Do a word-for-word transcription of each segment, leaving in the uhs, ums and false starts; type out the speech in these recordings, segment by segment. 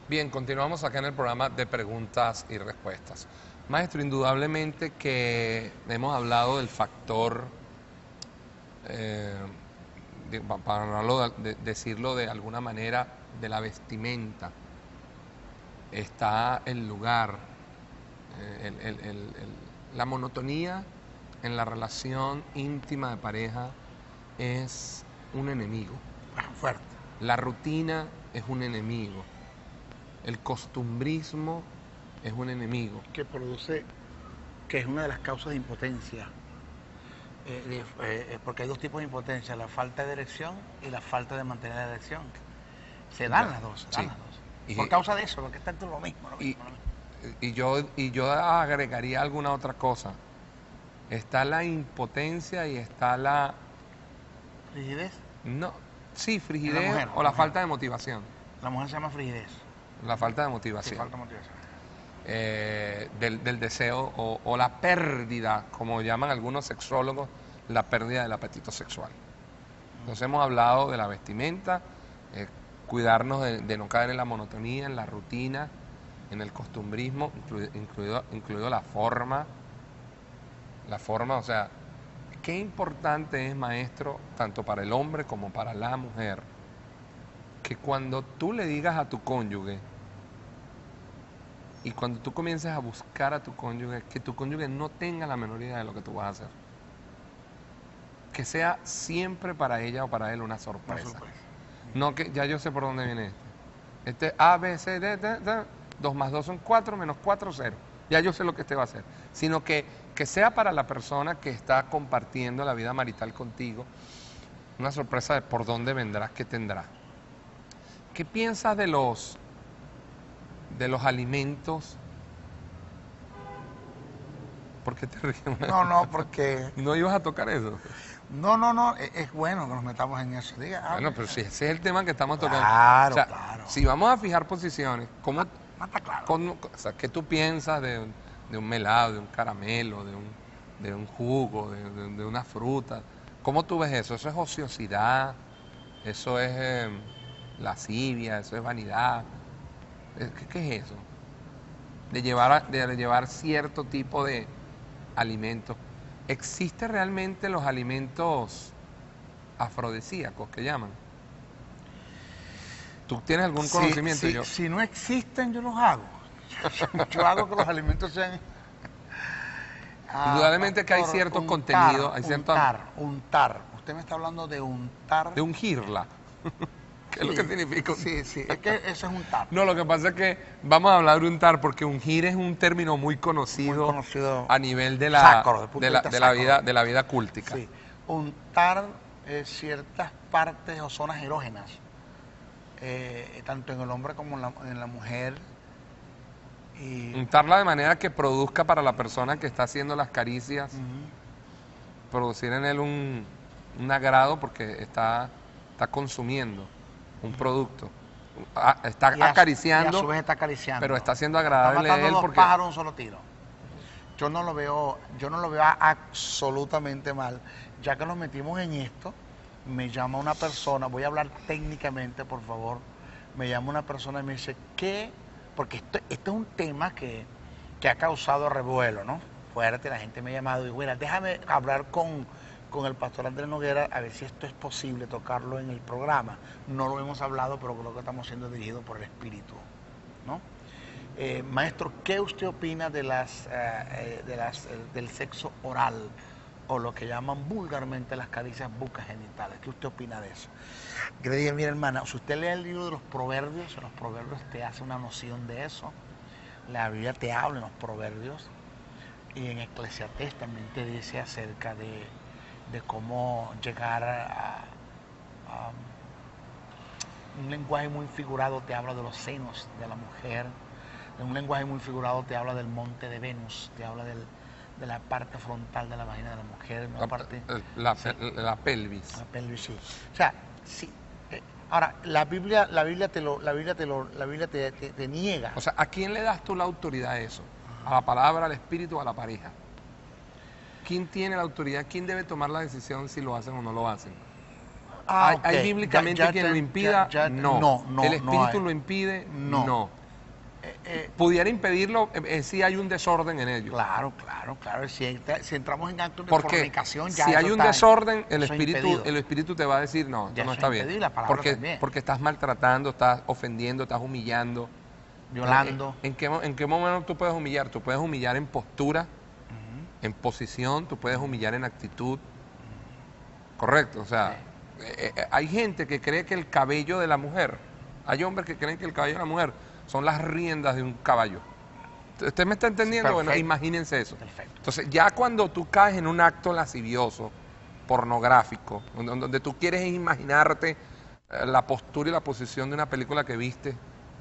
Bien, continuamos acá en el programa de preguntas y respuestas. Maestro, indudablemente que hemos hablado del factor, eh, de- pa- para no lo de- decirlo de alguna manera, de la vestimenta. Está el lugar, eh, el- el- el- el- la monotonía en la relación íntima de pareja es un enemigo. Ah, fuerte. La rutina es un enemigo. El costumbrismo es un enemigo. Que produce, que es una de las causas de impotencia. Eh, de- eh, eh, porque hay dos tipos de impotencia, la falta de erección y la falta de mantener la erección. Se dan Ya, las dos, se sí. dan las dos. Y, Por causa de eso, porque está todo lo mismo, lo y, mismo, lo mismo. y yo, y yo agregaría alguna otra cosa. Está la impotencia y está la... Frigidez, No, sí, En la frigidez mujer, o la la mujer. falta de motivación. la mujer se llama frigidez. La falta de Sí, motivación. falta motivación. eh, del, del deseo o, o la pérdida, como llaman algunos sexólogos, la pérdida del apetito sexual. Entonces hemos hablado de la vestimenta, eh, cuidarnos de, de no caer en la monotonía, en la rutina, en el costumbrismo, incluido, incluido, incluido la forma, la forma, o sea, qué importante es, maestro, tanto para el hombre como para la mujer, que cuando tú le digas a tu cónyuge, y cuando tú comiences a buscar a tu cónyuge, que tu cónyuge no tenga la menor idea de lo que tú vas a hacer. Que sea siempre para ella o para él una Una sorpresa. sorpresa. No que ya yo sé por dónde viene este. Este A, B, C, D, D, D, dos más dos son cuatro, menos cuatro, cero. Ya yo sé lo que este va a hacer. Sino que, que sea para la persona que está compartiendo la vida marital contigo una sorpresa de por dónde vendrás, qué tendrá. ¿Qué piensas de los, de los alimentos? ¿Por qué te ríes? No, no, porque... ¿No ibas a tocar eso? No, no, no, es, es bueno que nos metamos en eso. Diga, Bueno, hable. pero si ese es el tema que estamos tocando. Claro, O sea, claro. si vamos a fijar posiciones, ¿cómo, No está claro. cómo- o sea, ¿qué tú piensas de, un- de un melado, de un caramelo, de un, de un jugo, de, de- de una fruta? ¿Cómo tú ves eso? ¿Eso es ociosidad? ¿Eso es eh, lascivia? ¿Eso es vanidad? Eh, ¿Qué, qué es eso? De llevar, a- de llevar cierto tipo de alimentos. ¿Existen realmente los alimentos afrodisíacos que llaman? ¿Tú tienes algún Si, conocimiento? si- Yo, si no existen, yo los hago. Yo hago que los alimentos sean... Ah, Indudablemente que hay pastor, ciertos untar, contenidos, hay ciertos- Untar, untar. Usted me está hablando de untar... de ungirla. ¿Qué es lo Sí, que significa? Sí, sí, es que eso es untar. No, lo que pasa es que vamos a hablar de untar porque ungir es un término muy conocido, Muy conocido, a nivel de la, sacro, desde el punto de de la, vista de la sacro. vida, de la vida cúltica. Sí. Untar eh, ciertas partes o zonas erógenas, eh, tanto en el hombre como en la, en la mujer. Y, Untarla de manera que produzca para la persona que está haciendo las caricias, Ujú. producir en él un, un agrado porque está, está consumiendo un producto. Ah, está Y a- acariciando, y a su vez está acariciando. pero está siendo Está agradable a matando él dos porque... pájaros de un solo tiro. Yo no lo veo, yo no lo veo absolutamente mal. Ya que nos metimos en esto, me llama una persona, voy a hablar técnicamente, por favor. Me llama una persona y me dice, ¿qué? Porque esto, esto es un tema que, que ha causado revuelo, ¿no? Fuerte, la gente me ha llamado y bueno, déjame hablar con, con el pastor Andrés Noguera a ver si esto es posible tocarlo en el programa. No lo hemos hablado, pero creo que estamos siendo dirigidos por el Espíritu, ¿no? Eh, maestro, ¿qué usted opina de las, eh, eh, de las, eh, del sexo oral o lo que llaman vulgarmente las caricias bucogenitales? ¿Qué usted opina de eso? Yo le dije, mira hermana, si usted lee el libro de los proverbios, en los proverbios te hace una noción de eso. La Biblia te habla en los proverbios y en Eclesiastés también te dice acerca de, de cómo llegar a, a un lenguaje muy figurado, te habla de los senos de la mujer. En un lenguaje muy figurado te habla del monte de Venus, te habla del, de la parte frontal de la vagina de la mujer, una La, parte, la- sí, la pelvis. la pelvis, sí. O sea, sí. eh, ahora, la Biblia, la Biblia te lo, la Biblia te lo, la Biblia te, te- te niega. O sea, ¿a quién le das tú la autoridad a eso? ¿A la palabra, al espíritu o a la pareja? ¿Quién tiene la autoridad? ¿Quién debe tomar la decisión si lo hacen o no lo hacen? Ah, ¿Hay, ok. hay bíblicamente Ya- ya quien te- lo impida? ya- ya- no. no, no, ¿El no espíritu hay. lo impide? No. No. Eh, eh, ¿Pudiera impedirlo? Eh, eh, sí hay un desorden en ello. claro, claro, claro. Si, entra- si entramos en actos de Porque fornicación, ya si eso hay un está- desorden, el eso es espíritu, impedido. el espíritu te va a decir, no, esto Ya no eso está es bien. impedido, la palabra Porque, también. porque estás maltratando, estás ofendiendo, estás humillando. Violando. ¿En, en qué, mo- en qué momento tú puedes humillar? Tú puedes humillar en postura, Ujú. en posición, tú puedes humillar en actitud. Correcto, o sea, eh, eh, hay gente que cree que el cabello de la mujer, hay hombres que creen que el cabello de la mujer son las riendas de un caballo. ¿Usted me está entendiendo? Bueno, Perfecto. imagínense eso. Perfecto. Entonces, ya cuando tú caes en un acto lascivioso, pornográfico, donde, donde tú quieres imaginarte eh, la postura y la posición de una película que viste,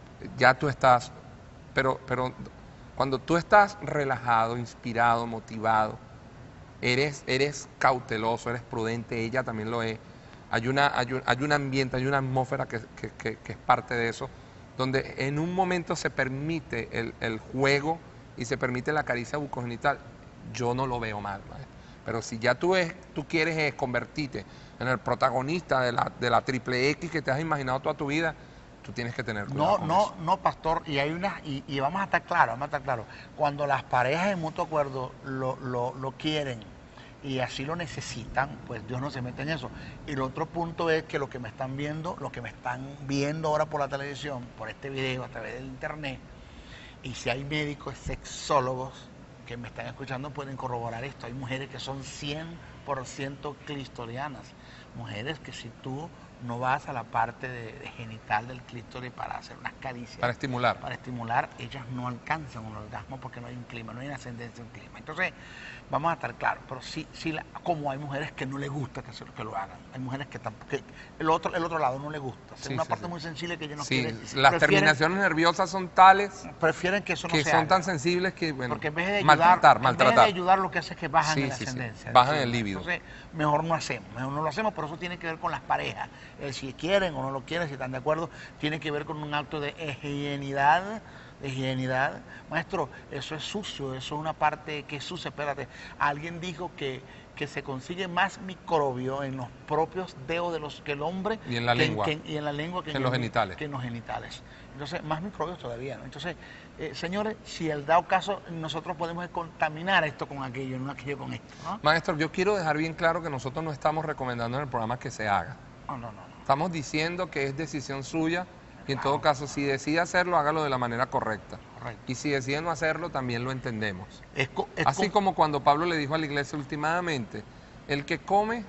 ya tú estás, pero, pero cuando tú estás relajado, inspirado, motivado, eres, eres cauteloso, eres prudente, ella también lo es. Hay, una, hay, un, hay un ambiente, hay una atmósfera que, que, que, que es parte de eso, donde en un momento se permite el, el juego y se permite la caricia bucogenital. Yo no lo veo mal, ¿vale? Pero si ya tú, es, tú quieres es, convertirte en el protagonista de la, de la triple X que te has imaginado toda tu vida, tú tienes que tener cuidado No, con no, eso. no, pastor, y hay unas, y, y vamos a estar claros, vamos a estar claros. Cuando las parejas en mutuo acuerdo lo, lo, lo quieren y así lo necesitan, pues Dios no se mete en eso. Y el otro punto es que lo que me están viendo, lo que me están viendo ahora por la televisión, por este video, a través del internet, y si hay médicos, sexólogos que me están escuchando pueden corroborar esto. Hay mujeres que son cien por ciento clistorianas. Mujeres que si tú no vas a la parte de, de genital del clítoris para hacer unas caricias, Para estimular. para estimular, ellas no alcanzan un orgasmo porque no hay un clima, no hay una ascendencia en clima. Entonces, vamos a estar claros, pero sí, sí la- como hay mujeres que no les gusta que, se, que lo hagan, hay mujeres que tampoco, que el otro, el otro lado no les gusta, es Sí, una sí, parte sí. muy sensible que ellos no Sí, quieren, las prefieren, terminaciones nerviosas son tales prefieren que eso no que se son haga. tan sensibles que, bueno, Porque en vez de ayudar, maltratar, en vez de maltratar. ayudar, lo que hace es que bajan Sí, en la sí, sí. ascendencia. Bajan del el clima. líbido. Entonces, mejor no hacemos, mejor no lo hacemos, pero eso tiene que ver con las parejas. Eh, si quieren o no lo quieren, si están de acuerdo, tiene que ver con un acto de higienidad, de higienidad. Maestro, eso es sucio, eso es una parte que es sucia. Espérate, alguien dijo que, que se consigue más microbio en los propios dedos de los que el hombre Y en la que lengua. que y en la lengua que En los el- genitales. que en los genitales. Entonces, más microbios todavía, ¿no? Entonces, eh, señores, si el dado caso, nosotros podemos contaminar esto con aquello, no aquello con esto, ¿no? Maestro, yo quiero dejar bien claro que nosotros no estamos recomendando en el programa que se haga. No, no, no. no. Estamos diciendo que es decisión suya y en todo caso, si decide hacerlo, hágalo de la manera correcta. Correcto. Y si decide no hacerlo, también lo entendemos. Es co- es Así co- como cuando Pablo le dijo a la iglesia últimamente, el que come,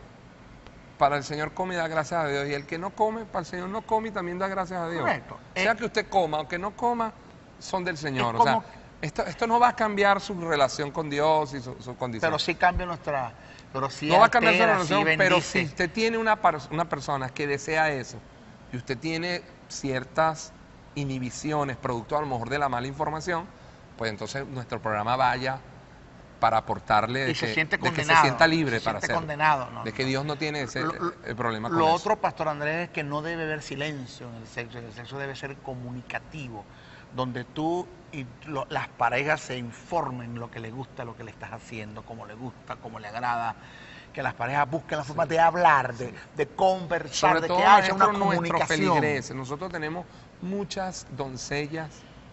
para el Señor come y da gracias a Dios, y el que no come, para el Señor no come y también da gracias a Dios. Correcto. Sea Eh, que usted coma o que no coma, son del Señor. es O sea, como- esto, esto no va a cambiar su relación con Dios y su, su condición. pero sí cambia nuestra... Pero sí No va a cambiar su altera, sí relación, pero bendice. si usted tiene una, par- una persona que desea eso y usted tiene ciertas inhibiciones producto a lo mejor de la mala información, pues entonces nuestro programa vaya para aportarle de, Y se que, siente de que se condenado, sienta libre se para siente hacerlo. condenado, no, de no, que no. Dios no tiene ese Lo- lo- el problema con Lo eso. otro, Pastor Andrés, es que no debe haber silencio en el sexo. El sexo debe ser comunicativo, donde tú y lo- las parejas se informen lo que le gusta, lo que le estás haciendo, cómo le gusta, cómo le agrada. Que las parejas busquen la forma de hablar, de, de conversar, Sobre de todo, que haya una maestro, nuestros comunicación. feligreses. Nosotros tenemos muchas doncellas,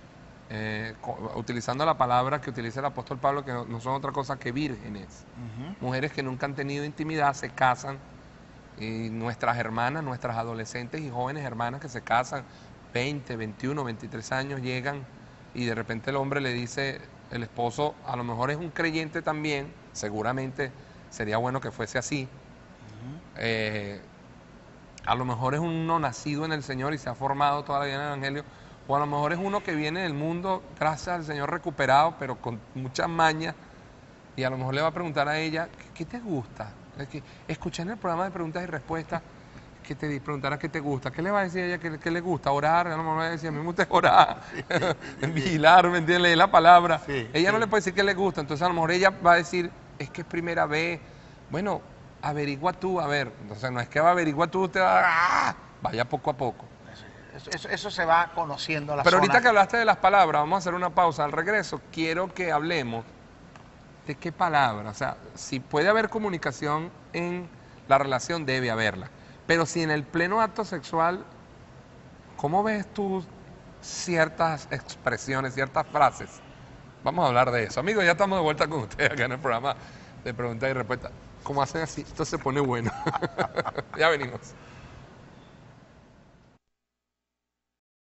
eh, co- utilizando la palabra que utiliza el apóstol Pablo, que no, no son otra cosa que vírgenes. Ujú. Mujeres que nunca han tenido intimidad, se casan, y nuestras hermanas, nuestras adolescentes y jóvenes hermanas que se casan, veinte, veintiuno, veintitrés años, llegan y de repente el hombre le dice, el esposo a lo mejor es un creyente también, seguramente sería bueno que fuese así, Ujú. eh, a lo mejor es uno nacido en el Señor y se ha formado toda la vida en el Evangelio, o a lo mejor es uno que viene del mundo, gracias al Señor recuperado, pero con muchas mañas, y a lo mejor le va a preguntar a ella, ¿qué, qué te gusta? Es que escuché en el programa de preguntas y respuestas que te di- preguntara qué te gusta. ¿Qué le va a decir a ella que, que le gusta? Orar, a lo mejor va a decir, a mí me gusta orar, vigilar, ¿me entiendes? Leer la palabra. Sí, ella no sí. le puede decir que le gusta, entonces a lo mejor ella va a decir, es que es primera vez, bueno, averigua tú, a ver, entonces no es que va a averiguar tú, usted va, ¡ah! Vaya poco a poco. Eso, eso- eso se va conociendo a la Pero zona. ahorita que hablaste de las palabras, vamos a hacer una pausa. Al regreso, quiero que hablemos de qué palabra. O sea, si puede haber comunicación en la relación, debe haberla. Pero si en el pleno acto sexual, ¿cómo ves tú ciertas expresiones, ciertas frases? Vamos a hablar de eso. Amigos, ya estamos de vuelta con ustedes acá en el programa de preguntas y respuestas. ¿Cómo hacen así? Esto se pone bueno. Ya venimos.